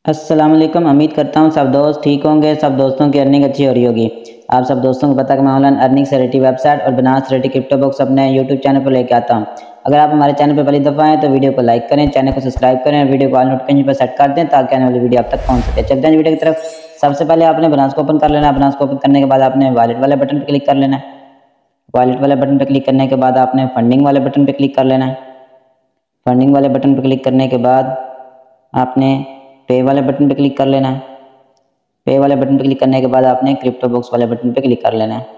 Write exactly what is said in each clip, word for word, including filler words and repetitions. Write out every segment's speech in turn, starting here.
अस्सलाम वालेकुम। उम्मीद करता हूँ सब दोस्त ठीक होंगे, सब दोस्तों की अर्निंग अच्छी हो रही होगी। आप सब दोस्तों को पता कि मैं ऑनलाइन अर्निंग से रिलेटेड वेबसाइट और बनास रिलेटेड क्रिप्टो बॉक्स अपने यूट्यूब चैनल पर लेके आता हूँ। अगर आप हमारे चैनल पर पहली दफ़ा हैं तो वीडियो को लाइक करें, चैनल को सब्सक्राइब करें, वीडियो को ऑल नोटिफिकेशन पर सेट कर दें ताकि आने वाली वीडियो आप तक पहुँच सके। चलते हैं वीडियो की तरफ। सबसे पहले आपने बनास को ओपन कर लेना है। बनास को ओपन करने के बाद आपने वॉलेट वाले बटन पर क्लिक कर लेना है। वॉलेट वाले बटन पर क्लिक करने के बाद आपने फंडिंग वाले बटन पर क्लिक कर लेना है। फंडिंग वाले बटन पर क्लिक करने के बाद आपने पे वाले बटन पर क्लिक कर लेना है। पे वाले बटन पर क्लिक करने के बाद आपने क्रिप्टो बॉक्स वाले बटन पर क्लिक कर लेना है।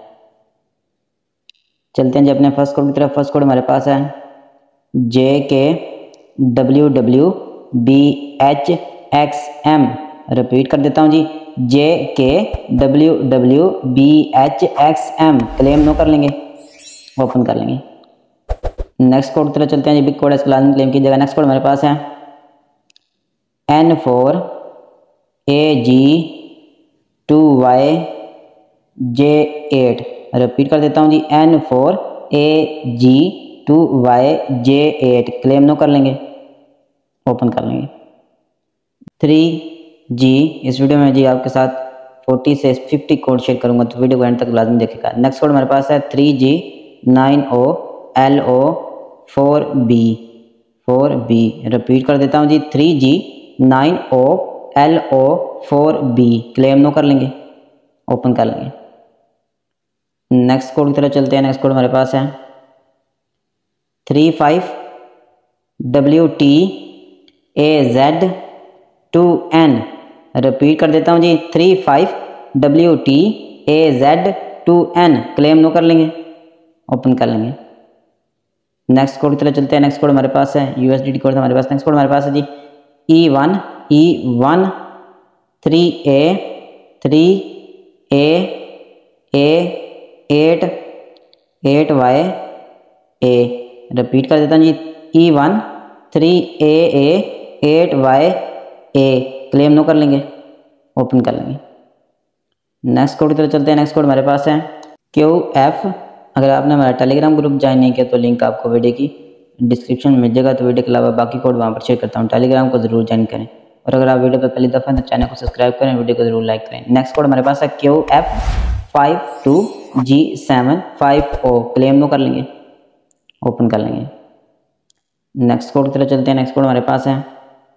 चलते हैं जी अपने फर्स्ट कोड की तरफ। फर्स्ट कोड हमारे पास है J K W W B H X M. Repeat कर देता हूँ जी, J K W W B H X M. Claim no कर लेंगे, ओपन कर लेंगे। नेक्स्ट कोड की तरफ चलते हैं जी। बिग कोड है, इसको लाजमी क्लेम कीजिएगा। नेक्स्ट कोड हमारे पास है N four A G two Y J eight. Repeat कर देता हूँ जी, N four A G two Y J eight. Claim no कर लेंगे, ओपन कर लेंगे। थ्री जी इस वीडियो में जी आपके साथ चालीस से पचास कोड शेयर करूंगा, तो वीडियो को एंड तक लाजमी देखेगा। नेक्स्ट कोड हमारे पास है three G nine O L O four B four B. Repeat कर देता हूँ जी, three G nine O L O four B. Claim no कर लेंगे, ओपन कर लेंगे। नेक्स्ट कोड की तरफ चलते हैं। नेक्स्ट कोड हमारे पास है three five W T A Z two N. Repeat कर देता हूँ जी, three five W T A Z two N. Claim no कर लेंगे, ओपन कर लेंगे। नेक्स्ट कोड की तरफ चलते हैं। नेक्स्ट कोड हमारे पास है यूएसडीटी कोड हमारे पास। नेक्स्ट कोड हमारे पास है G E one E one three A three A A eight eight Y A. Repeat कर देता हूँ जी, E one three A A eight Y A. Claim no कर लेंगे, ओपन कर लेंगे। नेक्स्ट कोड की तरफ चलते हैं। नेक्स्ट कोड हमारे पास है क्यू एफ। अगर आपने हमारा टेलीग्राम ग्रुप ज्वाइन नहीं किया तो लिंक आपको वीडियो की डिस्क्रिप्शन में मिल जाएगा। तो वीडियो के अलावा बाकी कोड वहाँ पर शेयर करता हूँ, टेलीग्राम को जरूर ज्वाइन करें। और अगर आप वीडियो पर पहली दफ़ा हैं तो चैनल को सब्सक्राइब करें, वीडियो को जरूर लाइक करें। नेक्स्ट कोड हमारे पास है Q F five two G seven five O. Claim no कर लेंगे, ओपन कर लेंगे। नेक्स्ट कोड की तरफ चलते हैं। नेक्स्ट कोड हमारे पास है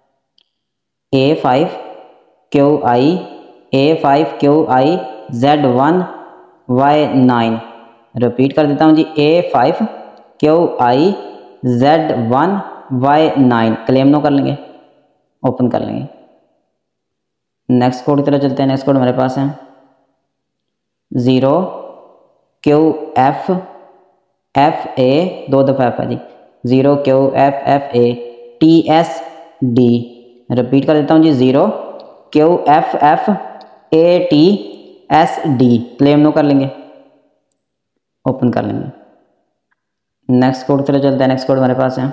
A five Q I A five Q I Z one Y nine. Repeat कर देता हूँ जी, A five Q I Z one Y nine. Claim no कर लेंगे, ओपन कर लेंगे। नेक्स्ट कोड की तरफ चलते हैं। नेक्स्ट कोड हमारे पास है zero Q F F A, दो दफ़ा एफ है जी, zero Q F F A T S D. Repeat कर देता हूँ जी, zero Q F F A T S D. Claim no कर लेंगे, ओपन कर लेंगे। नेक्स्ट कोड की तरफ चलते हैं। नेक्स्ट कोड हमारे पास है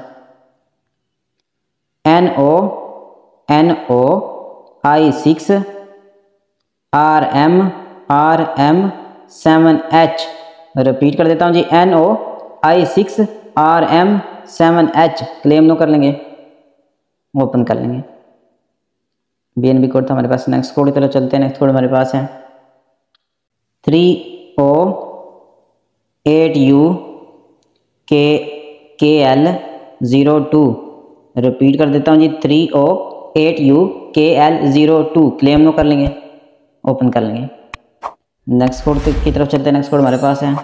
N O N O I six R M R M seven H. Repeat कर देता हूँ जी, N O I six R M seven H. Claim no कर लेंगे, ओपन कर लेंगे। बी एन बी कोड था हमारे पास। नेक्स्ट कोड की तरफ चलते हैं। नेक्स्ट कोड हमारे पास है थ्री ओ एट यू के के एल ज़ीरो टू। रिपीट कर देता हूँ जी, three O eight U K L zero two. Claim no कर लेंगे, ओपन कर लेंगे। नेक्स्ट कोड की तरफ चलते हैं। नेक्स्ट कोड हमारे पास है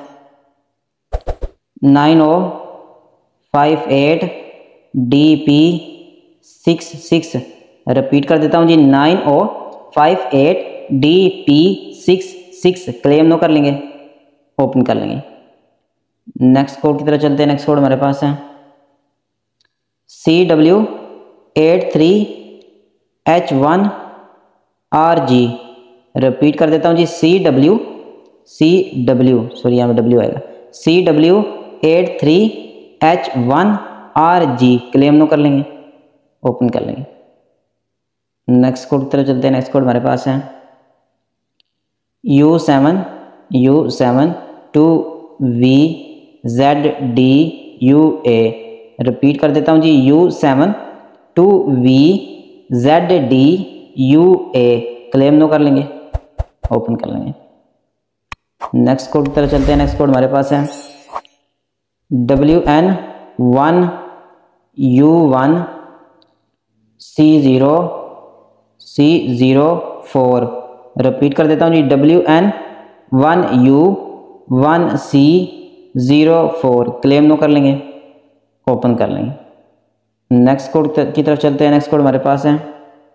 nine O five eight D P six six. Repeat कर देता हूँ जी, nine O five eight D P six six. Claim no कर लेंगे, ओपन कर लेंगे। नेक्स्ट कोड की तरफ चलते हैं। नेक्स्ट कोड हमारे पास है C W eight three H one R G. Repeat कर देता हूँ जी, C W C W sorry यहाँ पे डब्ल्यू आएगा, C W eight three H one R G. Claim no कर लेंगे, ओपन कर लेंगे। नेक्स्ट कोड की तरफ चलते हैं। नेक्स्ट कोड हमारे पास है U seven U seven two V Z D U A. Repeat कर देता हूँ जी, U seven two V Z D U A claim no कर लेंगे, ओपन कर लेंगे। नेक्स्ट कोड की तरफ चलते हैं। नेक्स्ट कोड हमारे पास है W N one U one C zero C zero four. Repeat कर देता हूँ जी, W N one U one C zero four claim no कर लेंगे, ओपन कर लेंगे। नेक्स्ट कोड की तरफ चलते हैं। नेक्स्ट कोड हमारे पास है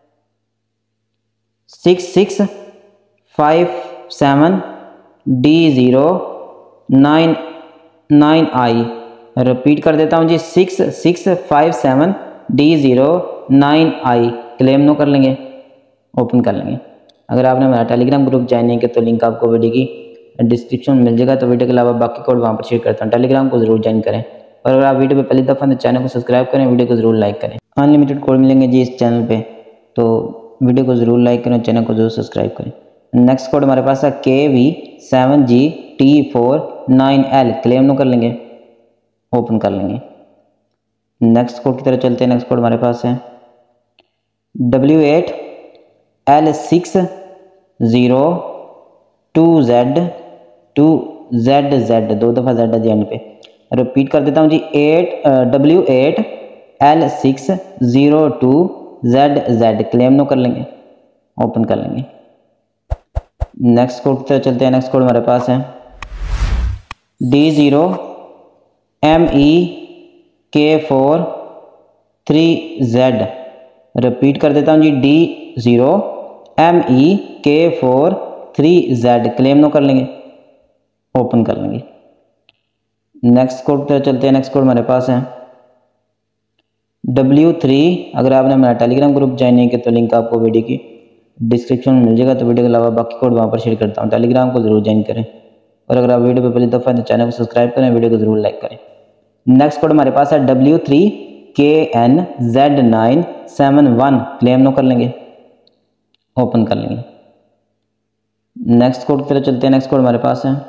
six six five seven D zero nine nine I. Repeat कर देता हूँ जी, six six five seven D zero nine I claim no कर लेंगे, ओपन कर लेंगे। अगर आपने हमारा टेलीग्राम ग्रुप ज्वाइन नहीं किया तो लिंक आपको वीडियो की डिस्क्रिप्शन में मिल जाएगा। तो वीडियो के अलावा बाकी कोड वहाँ पर शेयर करता हूँ, टेलीग्राम को जरूर ज्वाइन करें। और अगर आप वीडियो पे पहली दफ़ा तो चैनल को सब्सक्राइब करें, वीडियो को जरूर लाइक करें। अनलिमिटेड कोड मिलेंगे जी इस चैनल पे, तो वीडियो को जरूर लाइक करें, चैनल को जरूर सब्सक्राइब करें। नेक्स्ट कोड हमारे पास है K V seven G T four nine L claim no कर लेंगे, ओपन कर लेंगे। नेक्स्ट कोड की तरफ चलते हैं। नेक्स्ट कोड हमारे पास है W eight L six zero two Z two Z Z, दो दफ़ा जेड है जी एंड पे। रिपीट कर देता हूँ जी, eight W eight L six zero two Z Z claim no कर लेंगे, ओपन कर लेंगे। नेक्स्ट कोड की तरफ चलते हैं। नेक्स्ट कोड हमारे पास है D zero M E K four three Z. Repeat कर देता हूँ जी, D zero M E K four three Z claim no कर लेंगे, ओपन कर लेंगे। नेक्स्ट कोड पर चलते हैं। नेक्स्ट कोड हमारे पास है डब्ल्यू थ्री। अगर आपने मेरा टेलीग्राम ग्रुप ज्वाइन नहीं किया तो लिंक आपको वीडियो की डिस्क्रिप्शन में मिल जाएगा। तो वीडियो के अलावा बाकी कोड वहाँ पर शेयर करता हूँ, टेलीग्राम को जरूर ज्वाइन करें। और अगर आप वीडियो पर पहली दफ़ा तो चैनल को सब्सक्राइब करें, वीडियो को जरूर लाइक करें। नेक्स्ट कोड हमारे पास है W three K N Z nine seven one claim no कर लेंगे, ओपन कर लेंगे। नेक्स्ट कोड की तरफ चलते हैं। नेक्स्ट कोड हमारे पास है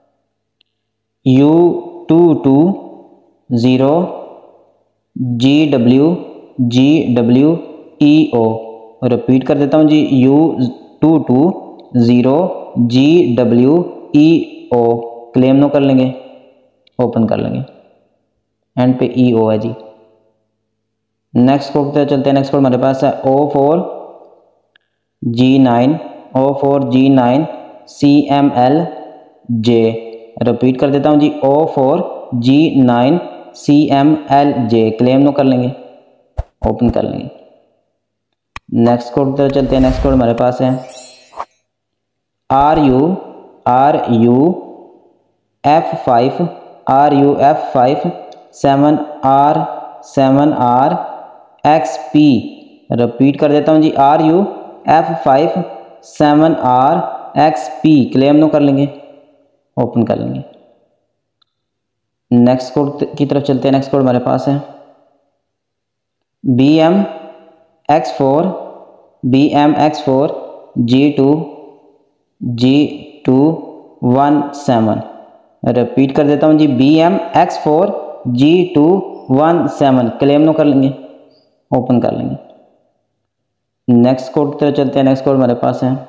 U two two zero G W G W E O. Repeat कर देता हूँ जी, U two two zero G W E O claim no कर लेंगे, ओपन कर लेंगे। एंड पे ई ओ है जी। नेक्स्ट कोड पे चलते हैं। नेक्स्ट कोड हमारे पास है O four G nine O four G nine C M L J. Repeat कर देता हूँ जी, O four G nine C M L J claim no कर लेंगे, ओपन कर लेंगे। नेक्स्ट कोड पे चलते हैं। नेक्स्ट कोड हमारे पास है R U R U F five R U F five seven R seven R X P. Repeat कर देता हूँ जी, R U F five seven R X P claim no कर लेंगे, ओपन कर लेंगे। नेक्स्ट कोड की तरफ चलते हैं। नेक्स्ट कोड हमारे पास है B M X four B M X four G two G two one seven. Repeat कर देता हूँ जी, B M X four G two one seven claim no कर लेंगे, ओपन कर लेंगे। नेक्स्ट कोड की तरफ चलते हैं। नेक्स्ट कोड हमारे पास है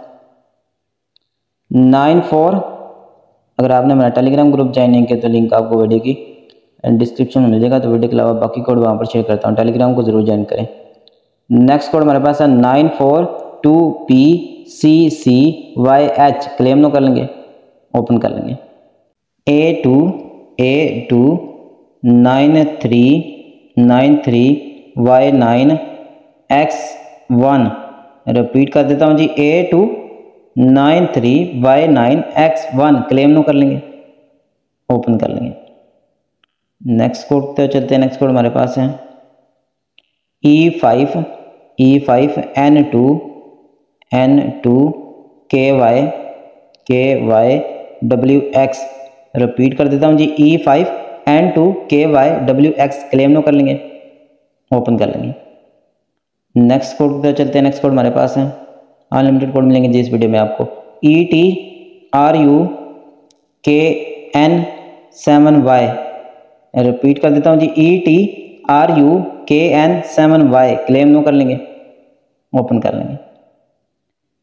नाइन फोर। अगर आपने मेरा टेलीग्राम ग्रुप ज्वाइन नहीं किया तो लिंक आपको वीडियो की डिस्क्रिप्शन में मिल जाएगा। तो वीडियो के अलावा बाकी कोड वहाँ पर शेयर करता हूँ, टेलीग्राम को जरूर ज्वाइन करें। नेक्स्ट कोड हमारे पास है nine four two P C C Y H claim no कर लेंगे, ओपन कर लेंगे। A two A two nine three nine three Y nine X one. Repeat कर देता हूँ जी, A two nine three Y nine X one claim no कर लेंगे, ओपन कर लेंगे। नेक्स्ट कोड पे चलते हैं। नेक्स्ट कोड हमारे पास है E five E five N two N two K Y K Y W X. Repeat कर देता हूँ जी, E five N two K Y W X claim no कर लेंगे, ओपन कर लेंगे। नेक्स्ट कोड पे चलते हैं। नेक्स्ट कोड हमारे पास है अनलिमिटेड कोड मिलेंगे जिस वीडियो में आपको E T R U K N seven Y. Repeat कर देता हूँ जी, E T R U K N seven Y claim no कर लेंगे, ओपन कर लेंगे।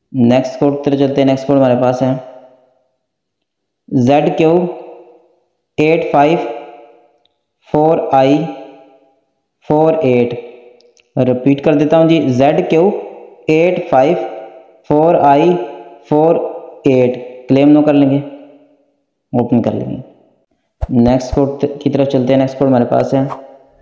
नेक्स्ट कोड की तरफ चलते हैं। नेक्स्ट कोड हमारे पास है Z Q eight five four I four eight. Repeat कर देता हूँ जी, Z Q eight five four I four eight. Claim no कर लेंगे, ओपन कर लेंगे। नेक्स्ट कोड की तरफ चलते हैं। नेक्स्ट कोड हमारे पास है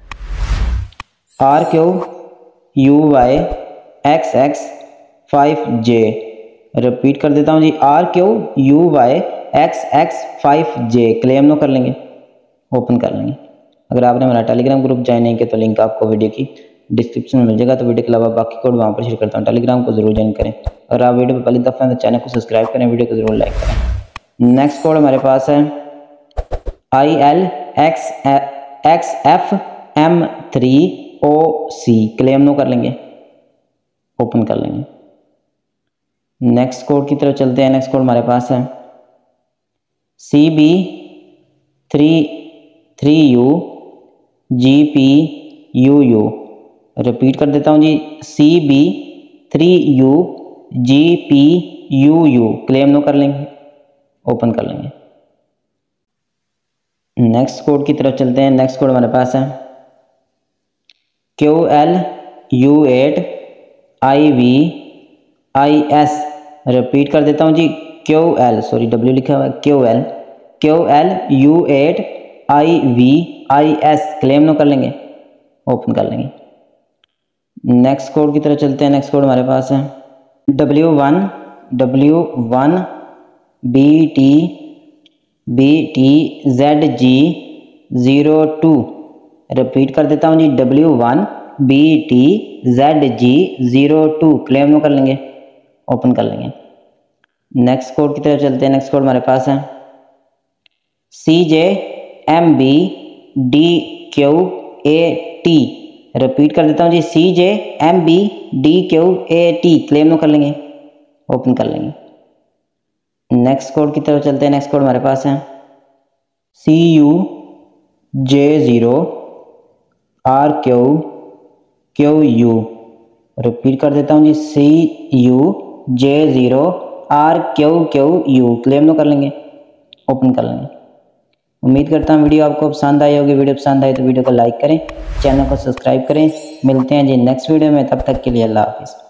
R Q U Y X X five J. Repeat कर देता हूँ जी, R Q U Y X X five J. Claim no कर लेंगे, ओपन कर लेंगे। अगर आपने हमारा टेलीग्राम ग्रुप ज्वाइन नहीं किया तो लिंक आपको वीडियो की डिस्क्रिप्शन में मिल जाएगा। तो वीडियो के अलावा बाकी कोड वहाँ पर शेयर करता हूँ। टेलीग्राम को जरूर ज्वाइन करें। अगर आप वीडियो पर पहली दफ़ा हैं तो चैनल को सब्सक्राइब करें, वीडियो को जरूर लाइक करें। नेक्स्ट कोड हमारे पास है I L X X F M three O C. Claim no कर लेंगे, ओपन कर लेंगे। नेक्स्ट कोड की तरफ चलते हैं। नेक्स्ट कोड हमारे पास है C B three three U G P U U. Repeat कर देता हूँ जी, C B three U G P U U. Claim no कर लेंगे, ओपन कर लेंगे। नेक्स्ट कोड की तरफ चलते हैं। नेक्स्ट कोड हमारे पास है Q L U eight I V I S. Repeat कर देता हूँ जी, क्यू एल सॉरी डब्ल्यू लिखा हुआ है, Q L Q L U eight I V I S. Claim no कर लेंगे, ओपन कर लेंगे। नेक्स्ट कोड की तरफ चलते हैं। नेक्स्ट कोड हमारे पास है W one W one B T B T Z G zero two. Repeat कर देता हूँ जी, W one B T Z G zero two. Claim no कर लेंगे, ओपन कर लेंगे। नेक्स्ट कोड की तरफ चलते हैं। नेक्स्ट कोड हमारे पास है C J M B D Q A T. Repeat कर देता हूँ जी, C J M B D Q A T. Claim no कर लेंगे, ओपन कर लेंगे। नेक्स्ट कोड की तरफ चलते हैं। नेक्स्ट कोड हमारे पास है C U J zero R Q Q U. Repeat कर देता हूँ जी, C U J zero R Q Q U. Claim no कर लेंगे, ओपन कर लेंगे। उम्मीद करता हूँ वीडियो आपको पसंद आई होगी। वीडियो पसंद आई तो वीडियो को लाइक करें, चैनल को सब्सक्राइब करें। मिलते हैं जी नेक्स्ट वीडियो में, तब तक के लिए अल्लाह हाफिज़।